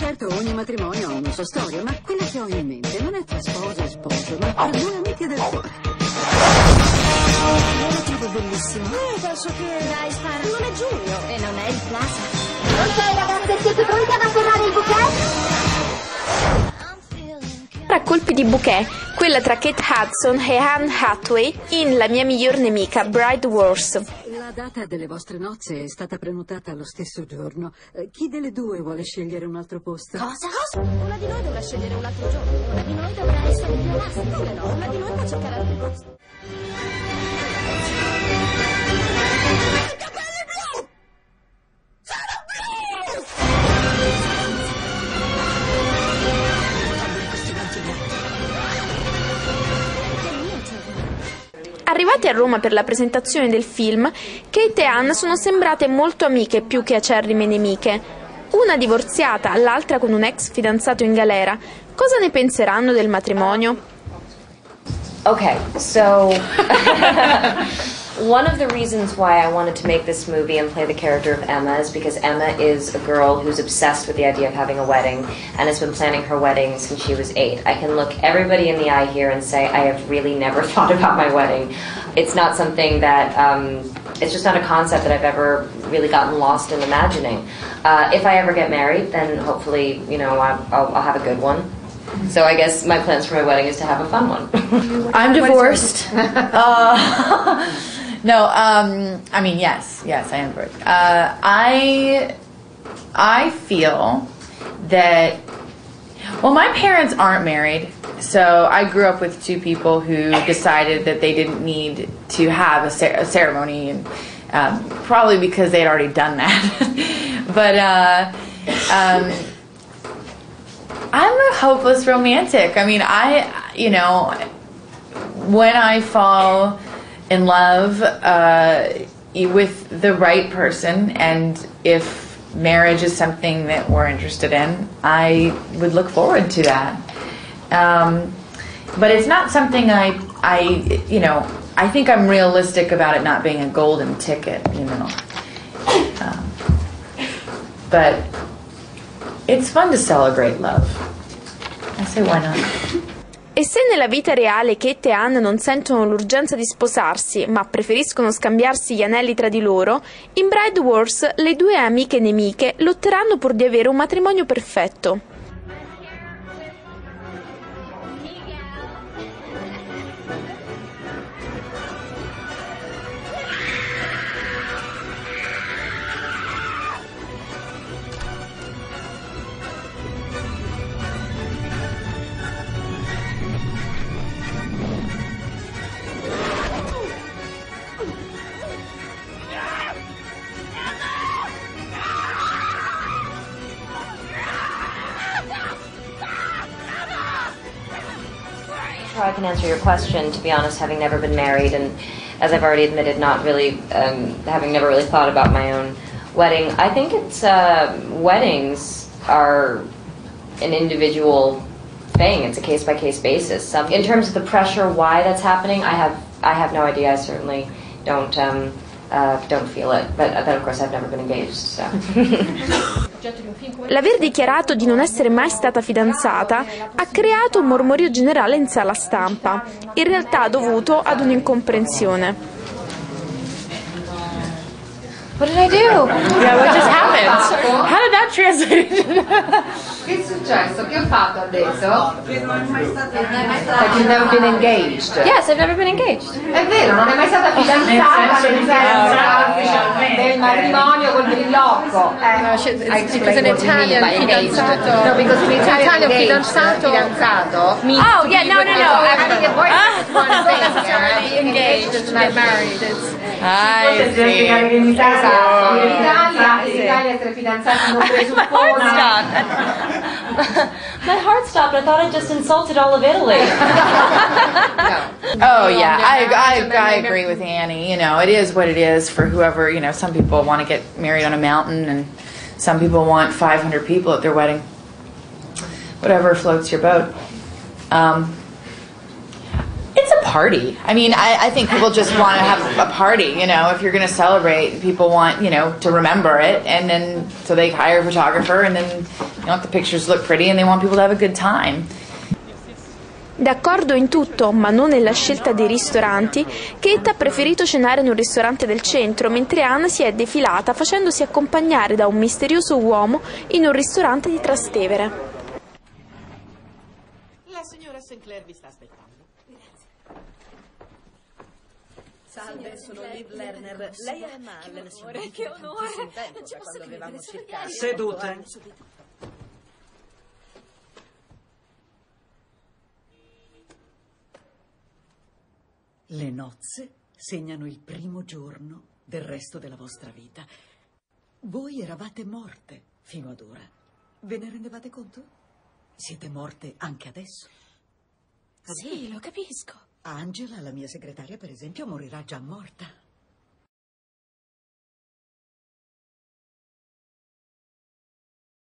Certo, ogni matrimonio ha una sua storia, ma quella che ho in mente non è tra sposo e sposo, ma tra due amiche del cuore. Io lo trovo bellissimo. Penso che... Dai, spara. Non è Giulio e non è il Plaza. Ok, ragazze, siete pronti ad afferrare il bouquet? A colpi di bouquet, quella tra Kate Hudson e Anne Hathaway in La mia miglior nemica, Bride Wars. La data delle vostre nozze è stata prenotata lo stesso giorno. Chi delle due vuole scegliere un altro posto? Cosa? Una di noi dovrà scegliere un altro giorno. Una di noi dovrà essere più elastica. Come no? Una di noi può cercare altri posti. I capelli blu! Sono blu! Arrivate a Roma per la presentazione del film, Kate e Anne sono sembrate molto amiche più che acerrime nemiche. Una divorziata, l'altra con un ex fidanzato in galera. Cosa ne penseranno del matrimonio? Okay, so one of the reasons why I wanted to make this movie and play the character of Emma is because Emma is a girl who's obsessed with the idea of having a wedding and has been planning her wedding since she was 8. I can look everybody in the eye here and say I have really never thought about my wedding. It's not something that, it's just not a concept that I've ever really gotten lost in imagining. If I ever get married, then hopefully, you know, I'll have a good one. So I guess my plans for my wedding is to have a fun one. I'm divorced. No, I mean, yes, I am divorced. I feel that, well, my parents aren't married, so I grew up with two people who decided that they didn't need to have a ceremony, and probably because they had already done that. But I'm a hopeless romantic. I mean, you know, when I fall in love with the right person, and if marriage is something that we're interested in, I would look forward to that. But it's not something I you know, I think I'm realistic about it not being a golden ticket, you know. But it's fun to celebrate love. I say why not? E se nella vita reale Kate e Anne non sentono l'urgenza di sposarsi, ma preferiscono scambiarsi gli anelli tra di loro, in Bride Wars le due amiche nemiche lotteranno pur di avere un matrimonio perfetto. How I can answer your question, to be honest, having never been married and, as I've already admitted, not really, having never really thought about my own wedding. I think it's, weddings are an individual thing. It's a case-by-case basis. In terms of the pressure, why that's happening, I have no idea. I certainly don't feel it. But of course, I've never been engaged, so. L'aver dichiarato di non essere mai stata fidanzata ha creato un mormorio generale in sala stampa, in realtà dovuto ad un'incomprensione. What did I do? Yeah, what just happened? How did that translate? Che è successo? Che ho fatto adesso? You've never been engaged. Yes, I've never been engaged. È vero, non è mai stata fidanzata nel senso del matrimonio col brillocco. Because in Italian fidanzato. No, because in Italian fidanzato. Oh, yeah, no. I think it works. Not necessarily engaged to get married. I see. Esatto. In Italia essere fidanzati non presuppone. My heart stopped. I thought I just insulted all of Italy. Oh yeah, I agree with Annie. You know, it is what it is for whoever. You know, some people want to get married on a mountain, and some people want 500 people at their wedding. Whatever floats your boat. It's a party. I mean, I think people just want to have a party, you know. If you're going to celebrate, people want, you know, to remember it, and then so they hire a photographer, and then They want the pictures to look pretty and they want people to have a good time. D'accordo in tutto, ma non nella scelta dei ristoranti, Kate ha preferito cenare in un ristorante del centro, mentre Anne si è defilata facendosi accompagnare da un misterioso uomo in un ristorante di Trastevere. La signora Sinclair vi sta aspettando. Salve, sono Liv Lerner. Lei è Emma Allen. Che onore! Non ci posso credere, circa. Sedute. Le nozze segnano il primo giorno del resto della vostra vita. Voi eravate morte fino ad ora. Ve ne rendevate conto? Siete morte anche adesso. Sì, lo capisco. Angela, la mia segretaria, per esempio, morirà già morta.